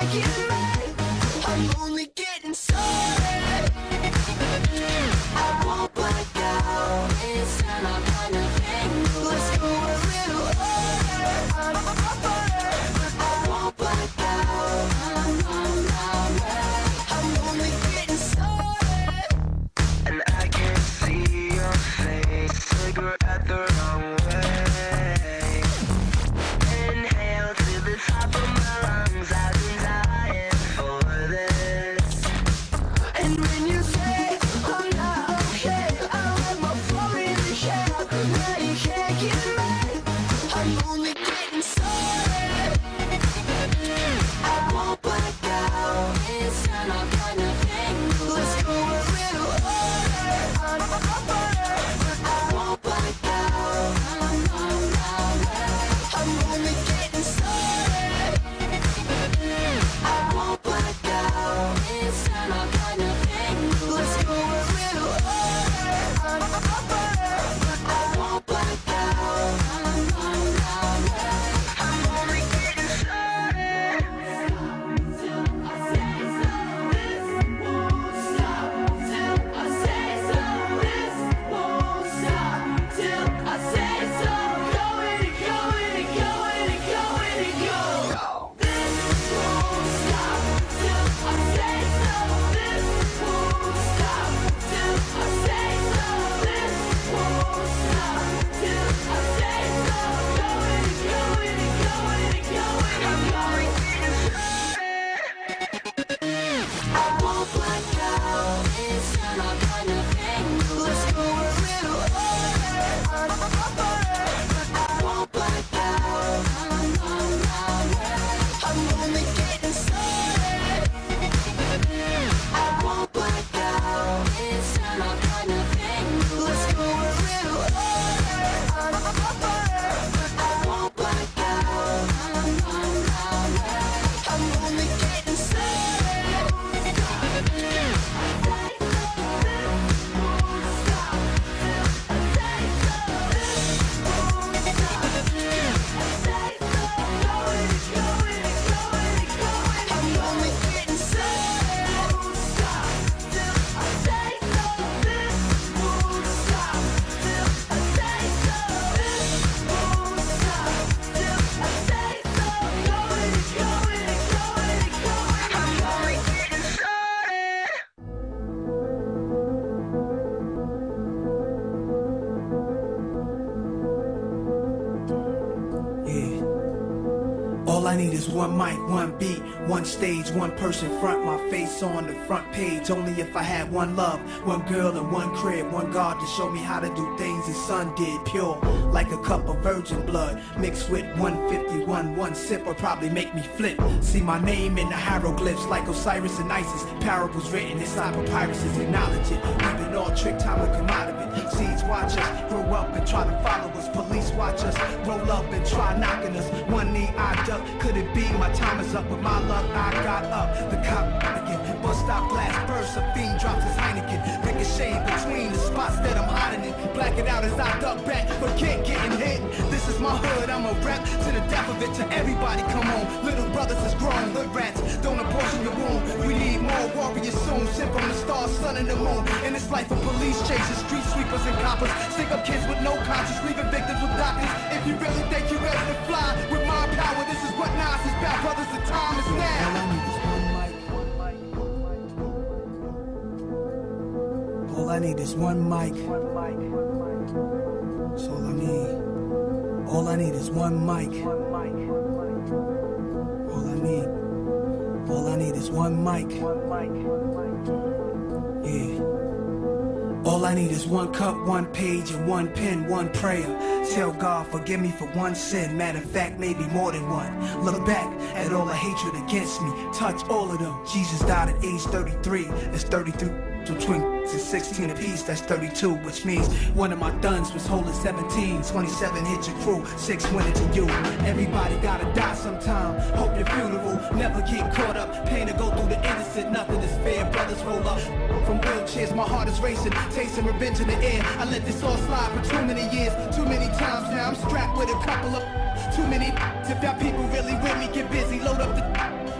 get mad. I'm only getting started. I won't black out. It's not my kind of thing. Let's go a little harder. I won't black out. I'm only getting started. And I can see your face. Cigarette the wrong way. Inhale to the top of my lungs. I've been dying for this. And when you say I'm not okay, I let my flow in the shower. Now you can't get mad. I'm only getting started. I won't black out. It's not my kind of thing. Let's go a little harder. I won't black out. I'm only getting started. I won't black out. It's not my kind of thing. Let's go a little harder. I won't black out. I'm only getting started. Till I say so. This won't stop. Till I say so. This won't stop. Till I say so. Going and going and going and going and go. This won't stop. Till I say so. This won't stop. Till I say so. This won't stop. Till I say so. Going and going and going and going and going. I won't black out. It's not my kind of thing. Let's go a little harder. I won't black out. I'm only getting started. I won't black out. It's not my kind of thing. Let's go a little harder. I won't black out. I'm only getting started. All I need is one mic, one beat, one stage, one person front, my face on the front page. Only if I had one love, one girl and one crib, one God to show me how to do things his son did. Pure, like a cup of virgin blood, mixed with 151. One sip would probably make me flip. See my name in the hieroglyphs like Osiris and Isis. Parables written inside papyruses, acknowledge it. We've been all tricked, time to come out of it. Seeds watch us, grow up and try to follow us. Police watch us, roll up and try knocking us. One knee I duck, could it be my time is up? With my luck I got up. The cop again, bus stop glass burst, a fiend drops his Heineken. Ricochet between the spots that I'm hiding in. Black it out as I duck back, but can't get hit. This is my hood, I'm a rap to the death of it. To everybody, come on. Little brothers is grown, hood rats, don't abortion your womb. We need more warriors soon. Sent from the stars, sun and the moon. In this life of police chases, street sweepers and coppers. Stick up kids with no conscience, leaving victims with doctors. If you really think you're ready to fly with my power, this is what Nas is about, brothers. The time is now. All I need is one mic. That's all I need. All I need is one mic. All I need. All I need is one mic. Yeah. All I need is one cup, one page, and one pen, one prayer. Tell God, forgive me for one sin. Matter of fact, maybe more than one. Look back at all the hatred against me. Touch all of them. Jesus died at age 33. That's 33. Between 16 apiece, that's 32, which means one of my duns was holding 17. 27 hit your crew, 6 went into you. Everybody gotta die sometime. Hope your funeral never get caught up. Pain to go through the innocent, nothing is fair. Brothers roll up from wheelchairs, my heart is racing, tasting revenge in the air. I let this all slide for too many years, too many times now. I'm strapped with a couple of too many. If y'all people really with me, get busy, load up the